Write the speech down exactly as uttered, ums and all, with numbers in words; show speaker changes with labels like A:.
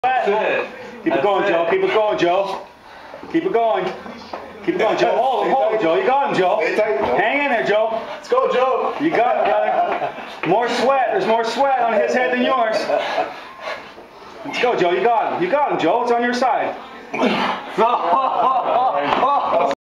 A: That's it. Keep it going, Joe. Keep it going, Joe. Keep it going. Keep it going, Joe. Hold him, hold him, Joe. You got him, Joe. Hang in there, Joe.
B: Let's go, Joe.
A: You got it, brother. More sweat. There's more sweat on his head than yours. Let's go, Joe. You got him. You got him, Joe. It's on your side.